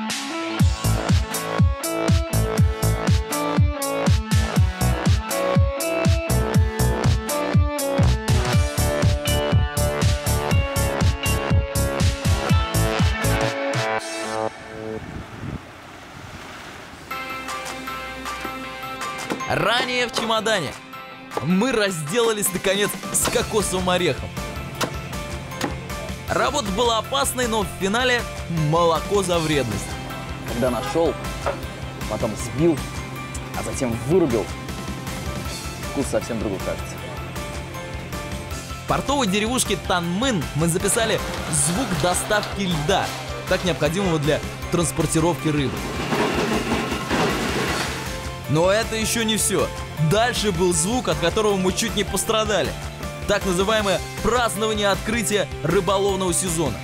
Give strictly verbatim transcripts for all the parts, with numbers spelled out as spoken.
Ранее в чемодане мы разделались, наконец, с кокосовым орехом. Работа была опасной, но в финале молоко за вредность. Когда нашел, потом сбил, а затем вырубил, вкус совсем другой кажется. В портовой деревушке Танмын мы записали звук доставки льда, так необходимого для транспортировки рыбы. Но это еще не все. Дальше был звук, от которого мы чуть не пострадали. Так называемое празднование открытия рыболовного сезона.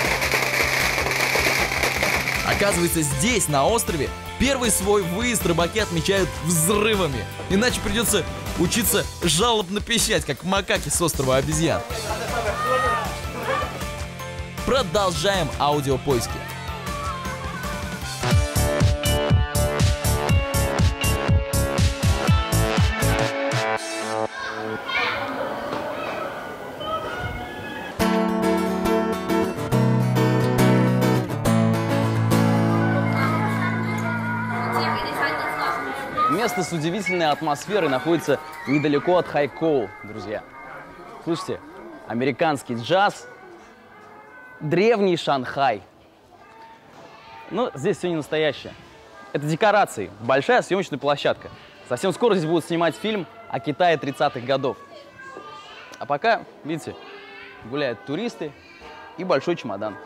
Оказывается, здесь, на острове, первый свой выезд рыбаки отмечают взрывами. Иначе придется учиться жалобно пищать, как макаки с острова обезьян. Продолжаем аудиопоиски. Место с удивительной атмосферой находится недалеко от Хайкоу, друзья. Слушайте, американский джаз, древний Шанхай. Но здесь все не настоящее. Это декорации, большая съемочная площадка. Совсем скоро здесь будут снимать фильм о Китае тридцатых годов. А пока, видите, гуляют туристы и большой чемодан.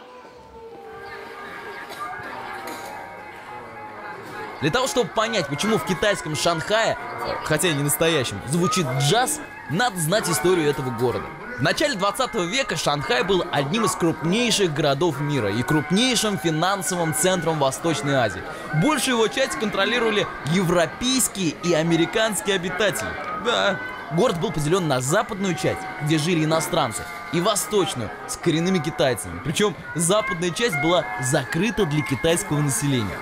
Для того, чтобы понять, почему в китайском Шанхае, хотя и не настоящем, звучит джаз, надо знать историю этого города. В начале двадцатого века Шанхай был одним из крупнейших городов мира и крупнейшим финансовым центром Восточной Азии. Большую его часть контролировали европейские и американские обитатели. Да, город был поделен на западную часть, где жили иностранцы, и восточную, с коренными китайцами. Причем западная часть была закрыта для китайского населения.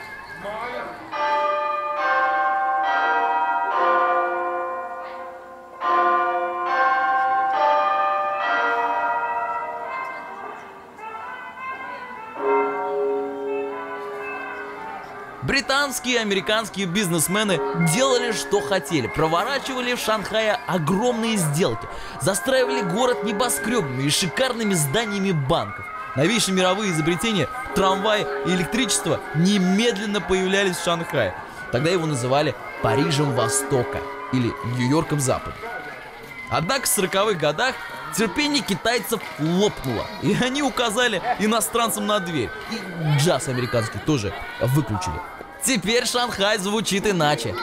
Британские и американские бизнесмены делали, что хотели. Проворачивали в Шанхае огромные сделки. Застраивали город небоскребами и шикарными зданиями банков. Новейшие мировые изобретения, трамвай и электричество немедленно появлялись в Шанхае. Тогда его называли Парижем Востока или Нью-Йорком Запада. Однако в сороковых годах терпение китайцев лопнуло, и они указали иностранцам на дверь. И джаз американский тоже выключили. Теперь Шанхай звучит иначе.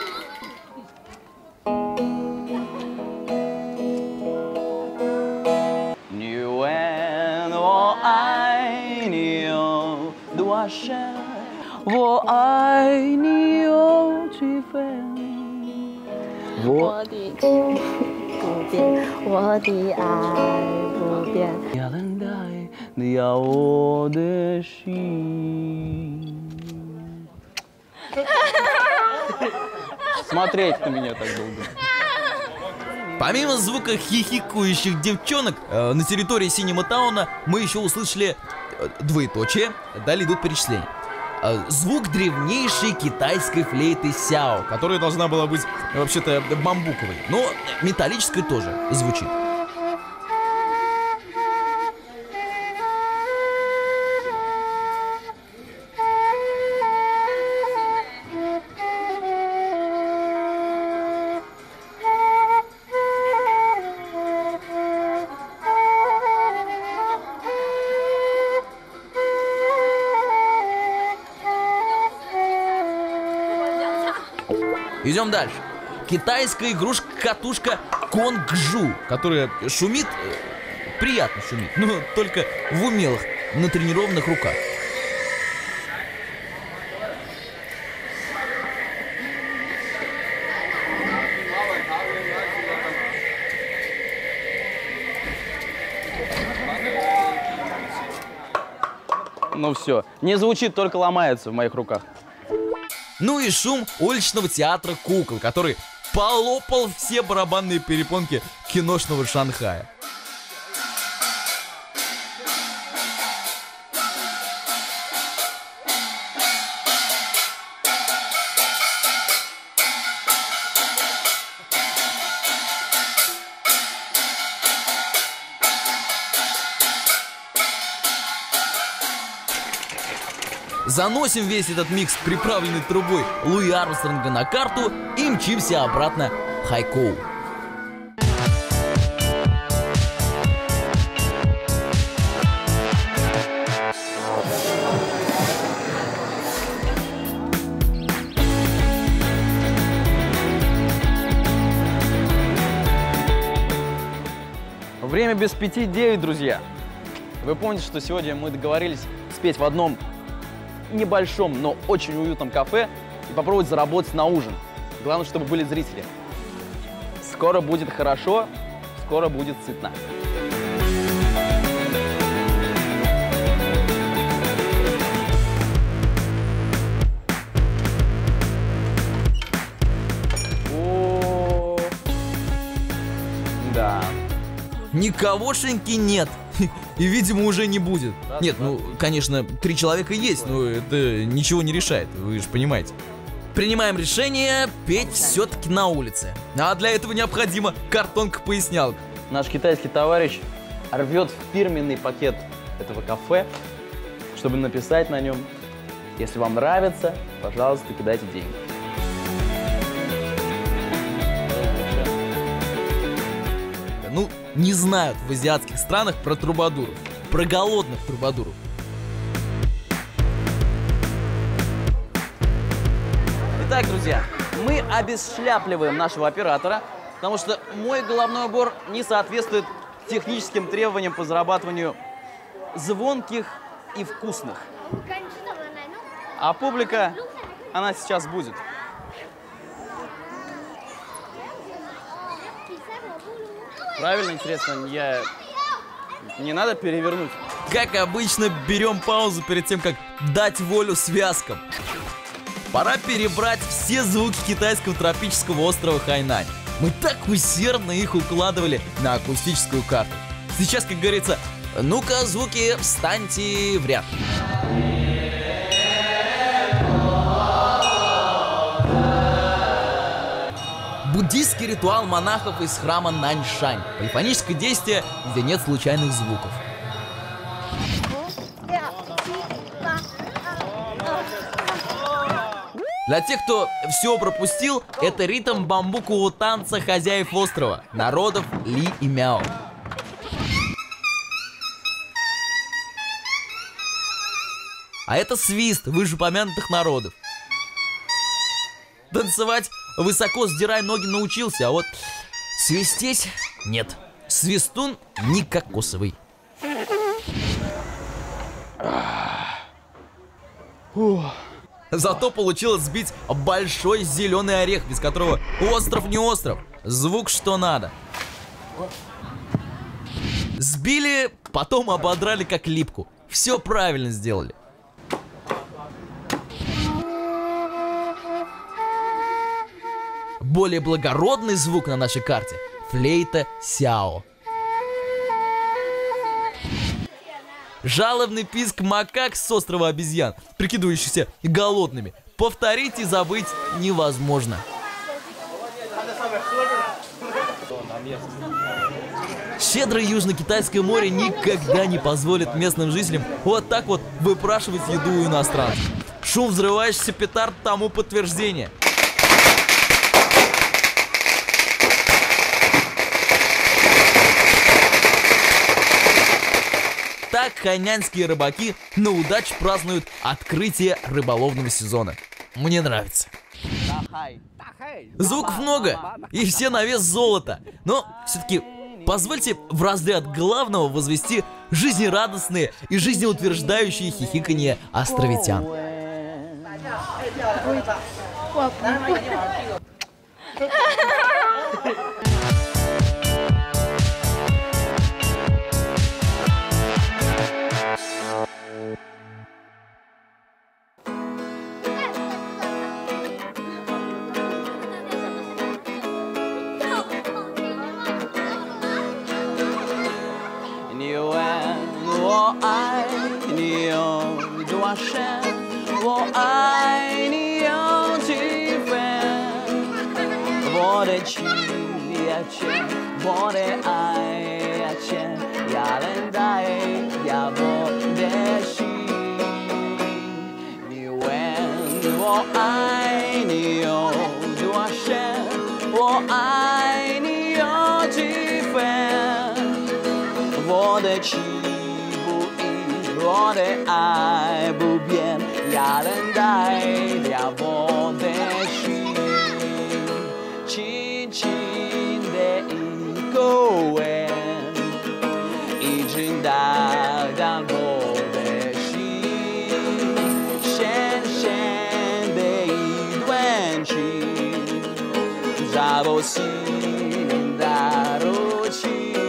Смотреть на меня так долго. Помимо звука хихикующих девчонок, э, на территории Синема-тауна мы еще услышали э, двоеточие, далее идут перечисления. Э, звук древнейшей китайской флейты сяо, которая должна была быть вообще-то бамбуковой, но металлической тоже звучит. Идем дальше. Китайская игрушка-катушка Конгжу, которая шумит, приятно шумит, но только в умелых, натренированных руках. Ну все, не звучит, только ломается в моих руках. Ну и шум уличного театра кукол, который полопал все барабанные перепонки киношного Шанхая. Заносим весь этот микс, приправленный трубой Луи Армстронга, на карту и мчимся обратно в Хайкоу. Время без пяти девять, друзья. Вы помните, что сегодня мы договорились спеть в одном небольшом, но очень уютном кафе и попробовать заработать на ужин. Главное, чтобы были зрители. Скоро будет хорошо, скоро будет сытно. О, да. Никогошеньки нет. И, видимо, уже не будет. Нет, ну, конечно, три человека есть, но это ничего не решает, вы же понимаете. Принимаем решение петь все-таки на улице. А для этого необходима картонка-пояснялка. Наш китайский товарищ рвет фирменный пакет этого кафе, чтобы написать на нем: если вам нравится, пожалуйста, кидайте деньги. Ну, не знают в азиатских странах про трубадуров, про голодных трубадуров. Итак, друзья, мы обесшляпливаем нашего оператора, потому что мой головной убор не соответствует техническим требованиям по зарабатыванию звонких и вкусных. А публика, она сейчас будет. Правильно, интересно, я... Не надо перевернуть. Как обычно, берем паузу перед тем, как дать волю связкам. Пора перебрать все звуки китайского тропического острова Хайнань. Мы так усердно их укладывали на акустическую карту. Сейчас, как говорится, ну-ка, звуки, встаньте в ряд. Буддийский ритуал монахов из храма Наньшань. Полифоническое действие, где нет случайных звуков. Для тех, кто все пропустил, это ритм бамбукового танца хозяев острова, народов Ли и Мяо. А это свист вышеупомянутых народов. Танцевать высоко сдирая ноги научился, а вот свистеть нет. Свистун не кокосовый. Зато получилось сбить большой зеленый орех, без которого остров не остров. Звук что надо. Сбили, потом ободрали как липку. Все правильно сделали. Более благородный звук на нашей карте — флейта сяо. Жалобный писк макак с острова обезьян, прикидывающихся голодными. Повторить и забыть невозможно. Щедрое Южно-Китайское море никогда не позволит местным жителям вот так вот выпрашивать еду у иностранцев. Шум взрывающихся петард тому подтверждение. Так хайнянские рыбаки на удачу празднуют открытие рыболовного сезона. Мне нравится. Звуков много, и все на вес золота. Но все-таки позвольте в разряд главного возвести жизнерадостные и жизнеутверждающие хихиканье островитян. 多深，我爱你有几分？我的情呀情，我的爱呀情，呀能带呀我的心。你问我爱你有多深？我爱你有几分？我的情不移，我的爱不变，呀能带了我的心。轻轻的一个吻，一直打到我的心，深深的一段情，在我心打入情。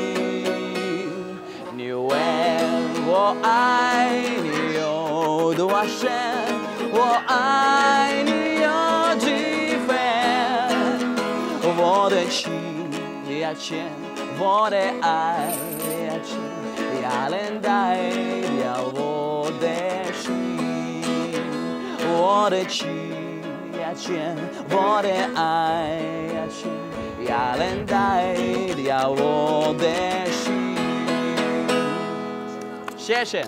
你问我爱你有多深，我爱你有几分？我的情呀情，我的爱呀情，呀能带了我的心。我的情呀情，我的爱呀情，呀能带了我的心。谢谢.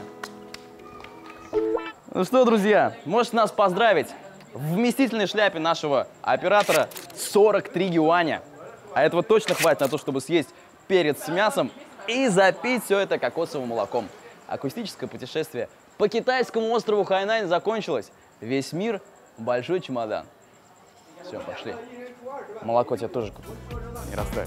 Ну что, друзья, можете нас поздравить. В вместительной шляпе нашего оператора сорок три юаня. А этого точно хватит на то, чтобы съесть перец с мясом и запить все это кокосовым молоком. Акустическое путешествие по китайскому острову Хайнань закончилось. Весь мир – большой чемодан. Все, пошли. Молоко тебе тоже куплю. Не расстраивайся.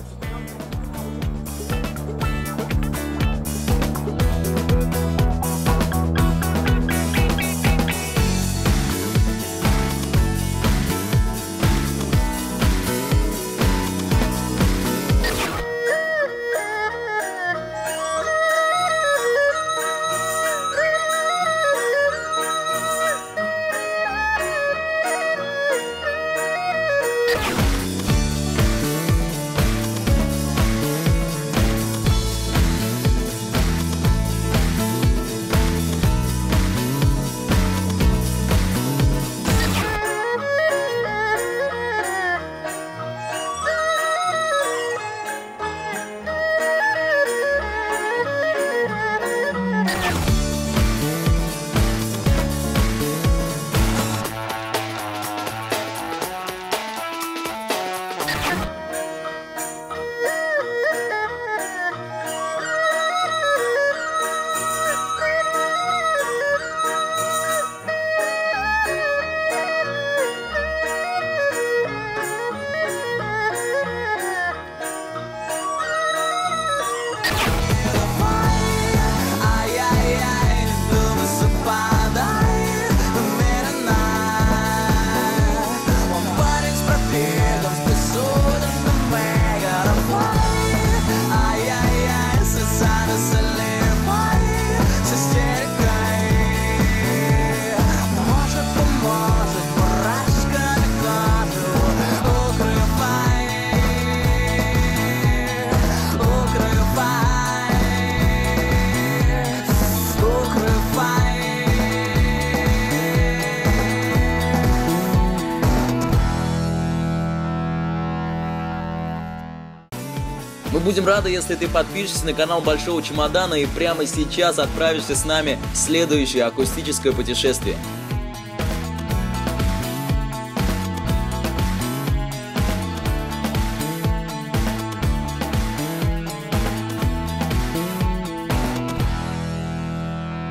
Мы будем рады, если ты подпишешься на канал Большого Чемодана и прямо сейчас отправишься с нами в следующее акустическое путешествие.